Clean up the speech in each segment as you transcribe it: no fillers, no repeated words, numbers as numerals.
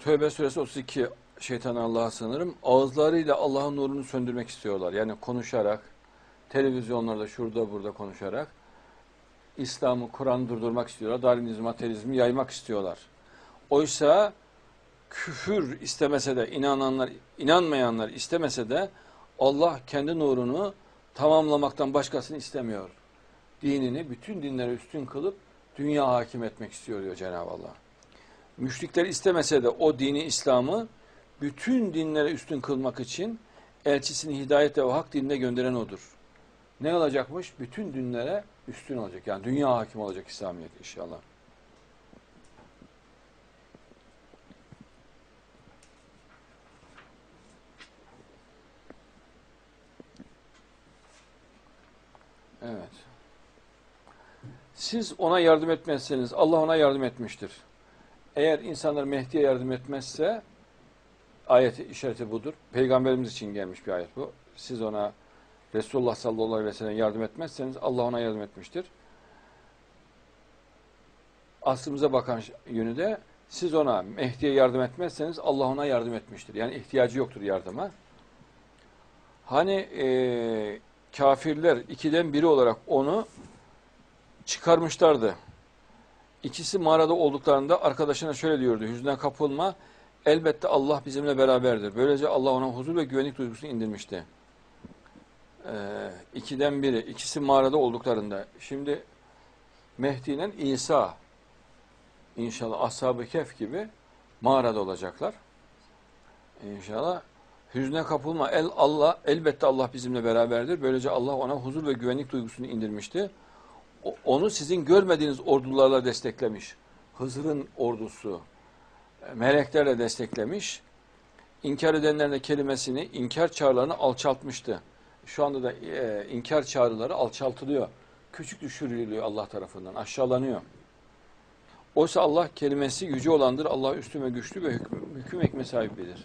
Tövbe suresi 32, şeytan Allah'a sığınırım. Ağızlarıyla Allah'ın nurunu söndürmek istiyorlar. Yani konuşarak, televizyonlarda şurada burada konuşarak İslam'ı, Kur'an'ı durdurmak istiyorlar. Darwinizmi, ateizmi yaymak istiyorlar. Oysa küfür istemese de, inanmayanlar istemese de Allah kendi nurunu tamamlamaktan başkasını istemiyor. Dinini bütün dinlere üstün kılıp dünya hakim etmek istiyor diyor Cenab-ı Allah. Müşrikler istemese de o dini İslam'ı bütün dinlere üstün kılmak için elçisini hidayete ve hak dinine gönderen odur. Ne olacakmış? Bütün dinlere üstün olacak. Yani dünya hakim olacak İslamiyet inşallah. Evet. Siz ona yardım etmezseniz Allah ona yardım etmiştir. Eğer insanlar Mehdi'ye yardım etmezse ayeti işareti budur. Peygamberimiz için gelmiş bir ayet bu. Siz ona Resulullah sallallahu aleyhi ve sellem yardım etmezseniz Allah ona yardım etmiştir. Aslımıza bakan yönü de siz ona Mehdi'ye yardım etmezseniz Allah ona yardım etmiştir. Yani ihtiyacı yoktur yardıma. Hani kafirler ikiden biri olarak onu çıkarmışlardı. İkisi mağarada olduklarında arkadaşına şöyle diyordu: hüzne kapılma, elbette Allah bizimle beraberdir. Böylece Allah ona huzur ve güvenlik duygusunu indirmişti. İkiden biri, ikisi mağarada olduklarında. Şimdi Mehdi ile İsa inşallah Ashab-ı Kehf gibi mağarada olacaklar. İnşallah. Hüzne kapılma, elbette Allah bizimle beraberdir. Böylece Allah ona huzur ve güvenlik duygusunu indirmişti. Onu sizin görmediğiniz ordularla desteklemiş. Hızır'ın ordusu meleklerle desteklemiş. İnkar edenlerin de kelimesini, inkar çağrılarını alçaltmıştı. Şu anda da inkar çağrıları alçaltılıyor. Küçük düşürülüyor Allah tarafından, aşağılanıyor. Oysa Allah kelimesi yüce olandır. Allah üstün ve güçlü ve hüküm hikmet sahibidir.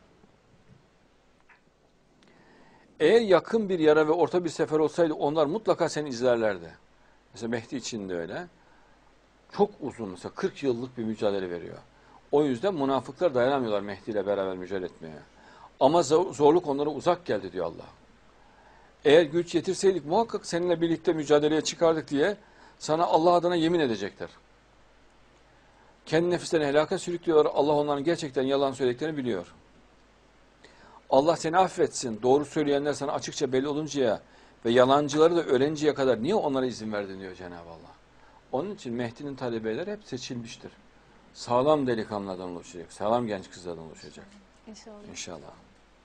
Eğer yakın bir yara ve orta bir sefer olsaydı onlar mutlaka seni izlerlerdi. Mesela Mehdi için de öyle. Çok uzun, mesela 40 yıllık bir mücadele veriyor. O yüzden münafıklar dayanamıyorlar Mehdi ile beraber mücadele etmeye. Ama zorluk onlara uzak geldi diyor Allah. Eğer güç yetirseydik muhakkak seninle birlikte mücadeleye çıkardık diye sana Allah adına yemin edecekler. Kendi nefislerini helaka sürüklüyorlar. Allah onların gerçekten yalan söylediklerini biliyor. Allah seni affetsin. Doğru söyleyenler sana açıkça belli oluncaya ve yalancıları da öğrenceye kadar niye onlara izin verdin diyor Cenab-ı Allah. Onun için Mehdi'nin talebeleri hep seçilmiştir. Sağlam delikanlılardan oluşacak. Sağlam genç kızlardan oluşacak. İnşallah. İnşallah.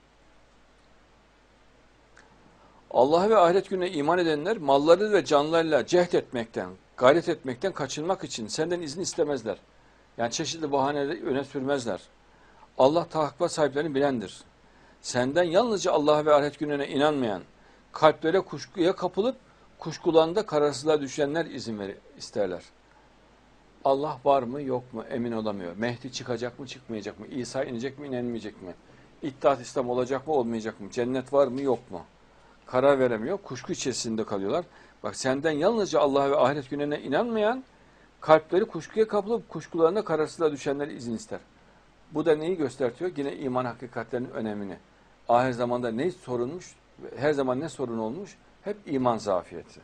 Allah'a ve ahiret gününe iman edenler malları ve canlarıyla cehd etmekten, gayret etmekten kaçınmak için senden izin istemezler. Yani çeşitli bahaneleri öne sürmezler. Allah takva sahiplerini bilendir. Senden yalnızca Allah'a ve ahiret gününe inanmayan, kalplere kuşkuya kapılıp kuşkularında kararsızlığa düşenler izin isterler. Allah var mı yok mu emin olamıyor. Mehdi çıkacak mı çıkmayacak mı? İsa inecek mi inmeyecek mi? İttihat İslam olacak mı olmayacak mı? Cennet var mı yok mu? Karar veremiyor. Kuşku içerisinde kalıyorlar. Bak senden yalnızca Allah'a ve ahiret gününe inanmayan, kalpleri kuşkuya kapılıp kuşkularında kararsızlığa düşenler izin ister. Bu da neyi gösteriyor? Yine iman hakikatlerinin önemini. Ahir zamanda ne sorunmuş? Her zaman ne sorun olmuş? Hep iman zafiyeti.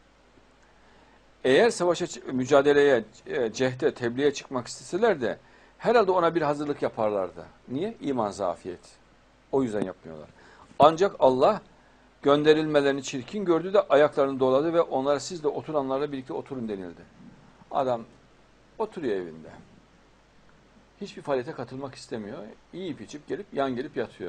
Eğer savaşa, mücadeleye, cehde, tebliğe çıkmak isteseler de herhalde ona bir hazırlık yaparlardı. Niye? İman zafiyeti. O yüzden yapmıyorlar. Ancak Allah gönderilmelerini çirkin gördü de ayaklarını doladı ve onlara siz de oturanlarla birlikte oturun denildi. Adam oturuyor evinde. Hiçbir faaliyete katılmak istemiyor. Yiyip içip yan gelip yatıyor.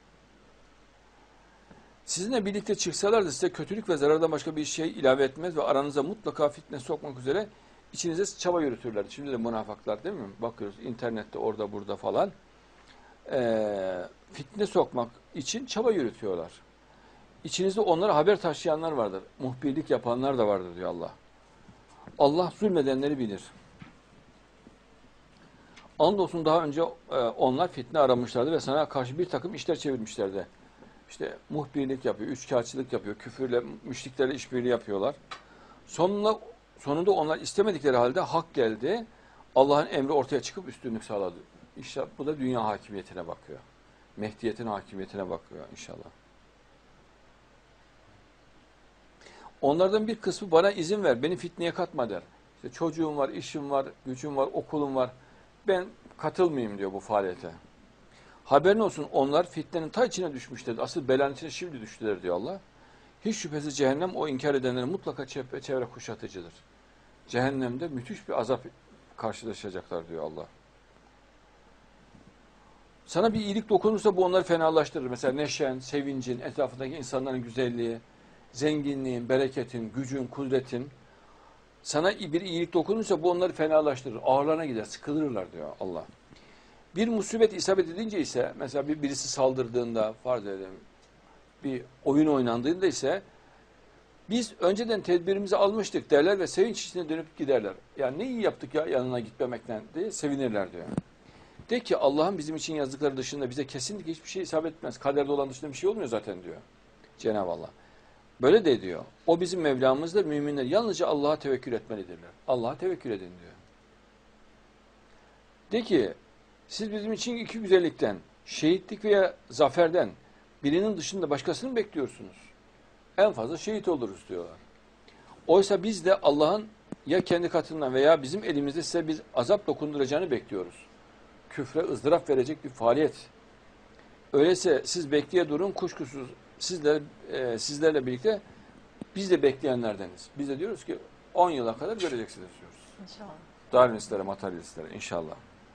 Sizinle birlikte çıksalar da size kötülük ve zarardan başka bir şey ilave etmez ve aranıza mutlaka fitne sokmak üzere içinize çaba yürütürler. Şimdi de münafıklar değil mi? Bakıyoruz internette orada burada falan. Fitne sokmak için çaba yürütüyorlar. İçinizde onlara haber taşıyanlar vardır. Muhbirlik yapanlar da vardır diyor Allah. Allah zulmedenleri bilir. Andolsun daha önce onlar fitne aramışlardı ve sana karşı bir takım işler çevirmişlerdi. İşte muhbirlik yapıyor, üçkağıtçılık yapıyor, küfürle, müşriklerle işbirliği yapıyorlar. Sonunda onlar istemedikleri halde hak geldi. Allah'ın emri ortaya çıkıp üstünlük sağladı. İnşallah bu da dünya hakimiyetine bakıyor. Mehdiyetin hakimiyetine bakıyor inşallah. Onlardan bir kısmı bana izin ver, beni fitneye katma der. İşte çocuğum var, işim var, gücüm var, okulum var. Ben katılmayayım diyor bu faaliyete. Haberin olsun onlar fitnenin ta içine düşmüşler. Asıl belanın içine şimdi düştüler diyor Allah. Hiç şüphesiz cehennem o inkar edenlerin mutlaka çevre kuşatıcıdır. Cehennemde müthiş bir azap karşılaşacaklar diyor Allah. Sana bir iyilik dokunursa bu onları fenalaştırır. Mesela neşen, sevincin, etrafındaki insanların güzelliği, zenginliğin, bereketin, gücün, kudretin. Sana bir iyilik dokunursa bu onları fenalaştırır. Ağırlarına gider, sıkılırlar diyor Allah. Bir musibet isabet edince ise, mesela birisi saldırdığında, farz edelim, bir oyun oynandığında ise, biz önceden tedbirimizi almıştık derler ve sevinç içine dönüp giderler. Yani ne iyi yaptık ya yanına gitmemekten diye sevinirler diyor. De ki Allah'ın bizim için yazdıkları dışında bize kesinlikle hiçbir şey isabet etmez. Kaderde olan dışında bir şey olmuyor zaten diyor Cenab-ı Allah. Böyle de diyor. O bizim Mevlamızdır. Müminler yalnızca Allah'a tevekkül etmelidirler. Allah'a tevekkül edin diyor. De ki siz bizim için iki güzellikten, şehitlik veya zaferden birinin dışında başkasını mı bekliyorsunuz? En fazla şehit oluruz diyorlar. Oysa biz de Allah'ın ya kendi katından veya bizim elimizde size bir azap dokunduracağını bekliyoruz. Küfre ızdırap verecek bir faaliyet. Öyleyse siz bekleye durun, kuşkusuz sizlerle birlikte biz de bekleyenlerdeniz. Biz de diyoruz ki 10 yıla kadar göreceksiniz diyoruz. İnşallah. Darwinistlere, materyalistlere inşallah.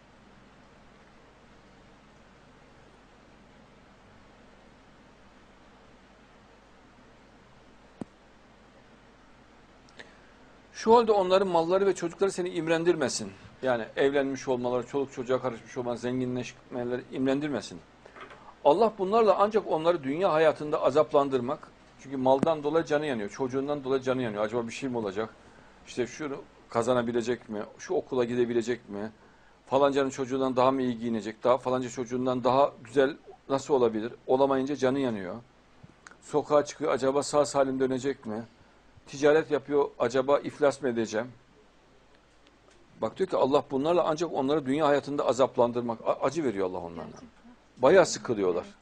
Şu halde onların malları ve çocukları seni imrendirmesin. Yani evlenmiş olmaları, çoluk çocuğa karışmış olmaları, zenginleşmeleri imrendirmesin. Allah bunlarla ancak onları dünya hayatında azaplandırmak. Çünkü maldan dolayı canı yanıyor, çocuğundan dolayı canı yanıyor. Acaba bir şey mi olacak? İşte şunu kazanabilecek mi? Şu okula gidebilecek mi? Falancanın çocuğundan daha mı iyi giyinecek? Falanca çocuğundan daha güzel nasıl olabilir? Olamayınca canı yanıyor. Sokağa çıkıyor, acaba sağ salim dönecek mi? Ticaret yapıyor, acaba iflas mı edeceğim? Bak diyor ki Allah bunlarla ancak onları dünya hayatında azaplandırmak, acı veriyor Allah onlarla. Bayağı sıkılıyorlar. Evet.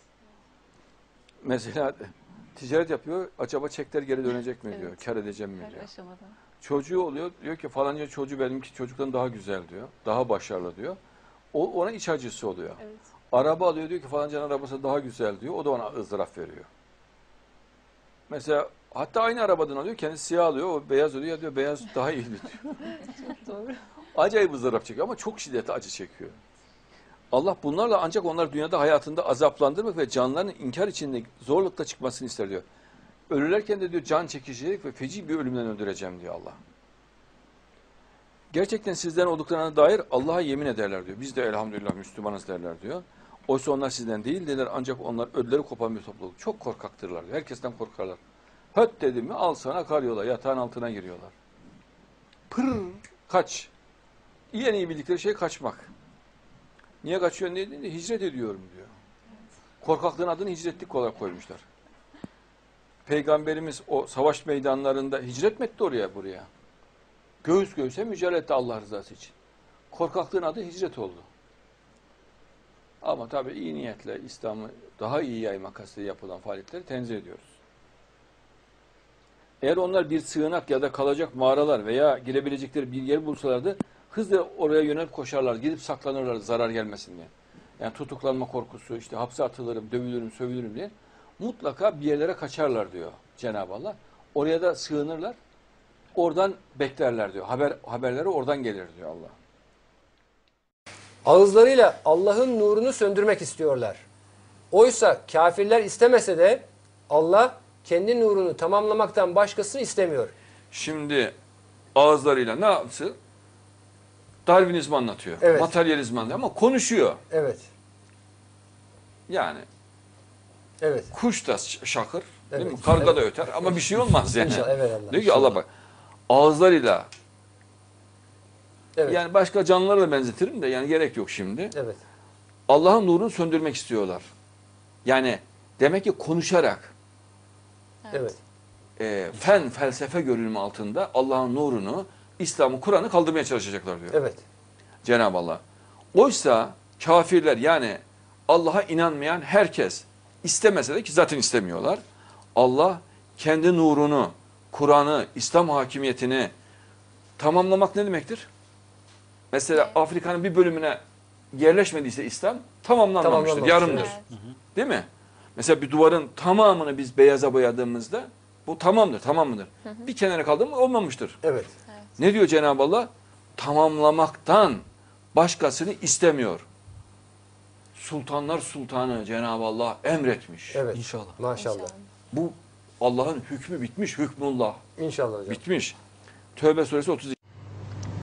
Mesela ticaret yapıyor, acaba çekler geri dönecek mi diyor, kar edeceğim mi diyor. Çocuğu oluyor, diyor ki falanca çocuğu benimki çocuktan daha güzel diyor, daha başarılı diyor. O ona iç acısı oluyor. Evet. Araba alıyor, diyor ki falancanın arabası daha güzel diyor, o da ona ızdırap veriyor. Mesela hatta aynı arabadan alıyor, kendisi siyah alıyor, o beyaz oluyor, ya diyor beyaz daha iyi diyor. Çok doğru. Acayip ızdırap çekiyor ama çok şiddetli acı çekiyor. Allah bunlarla ancak onlar dünyada hayatında azaplandırmak ve canlarının inkar içinde zorlukla çıkmasını ister diyor. Ölürlerken de diyor can çekicilik ve feci bir ölümden öldüreceğim diyor Allah. Gerçekten sizden olduklarına dair Allah'a yemin ederler diyor. Biz de elhamdülillah Müslümanız derler diyor. Oysa onlar sizden değil derler ancak onlar ödleri kopan bir topluluk. Çok korkaktırlar diyor. Herkesten korkarlar. Höt dedi mi al sana karıyorlar. Yatağın altına giriyorlar. Pır kaç. En iyi bildikleri şey kaçmak. Niye kaçıyorsun diye deyince hicret ediyorum diyor. Korkaklığın adını hicretlik olarak koymuşlar. Peygamberimiz o savaş meydanlarında hicret mi etti oraya buraya? Göğüs göğüse mücadele etti Allah rızası için. Korkaklığın adı hicret oldu. Ama tabii iyi niyetle İslam'ı daha iyi yayma kastıyla yapılan faaliyetleri tenzih ediyoruz. Eğer onlar bir sığınak ya da kalacak mağaralar veya girebilecekleri bir yer bulsalardı hızla oraya yönelip koşarlar, gidip saklanırlar zarar gelmesin diye. Yani tutuklanma korkusu, işte hapse atılırım, dövülürüm, sövülürüm diye mutlaka bir yerlere kaçarlar diyor Cenab-ı Allah. Oraya da sığınırlar, oradan beklerler diyor. Haberleri oradan gelir diyor Allah. Ağızlarıyla Allah'ın nurunu söndürmek istiyorlar. Oysa kafirler istemese de Allah kendi nurunu tamamlamaktan başkasını istemiyor. Şimdi ağızlarıyla ne yapsın? Darwinizmi anlatıyor. Evet. Materyalizmi anlatıyor ama konuşuyor. Evet. Yani evet. Kuş da şakır, evet. Değil mi? Karga evet. da öter ama bir şey olmaz yani. İnşallah, evet Allah. Diyor ki Allah bak ağızlarıyla evet. yani başka canlılara da benzetirim de yani gerek yok şimdi. Evet. Allah'ın nurunu söndürmek istiyorlar. Yani demek ki konuşarak evet. Fen, felsefe görünümü altında Allah'ın nurunu, İslam'ı, Kur'an'ı kaldırmaya çalışacaklar diyor. Evet. Cenab-ı Allah. Oysa kafirler yani Allah'a inanmayan herkes istemese de ki zaten istemiyorlar. Allah kendi nurunu, Kur'an'ı, İslam hakimiyetini tamamlamak ne demektir? Mesela Afrika'nın bir bölümüne yerleşmediyse İslam tamamlanmamıştır, Tamamlanmamıştır, yarımdır. evet. Değil mi? Mesela bir duvarın tamamını biz beyaza boyadığımızda bu tamamdır, tamam mıdır? Bir kenara kaldı mı olmamıştır. Evet. Ne diyor Cenab-ı Allah? Tamamlamaktan başkasını istemiyor. Sultanlar sultanı Cenab-ı Allah emretmiş. Evet. İnşallah. Maşallah. Bu Allah'ın hükmü bitmiş, hükmullah İnşallah hocam. bitmiş. Tövbe suresi 32.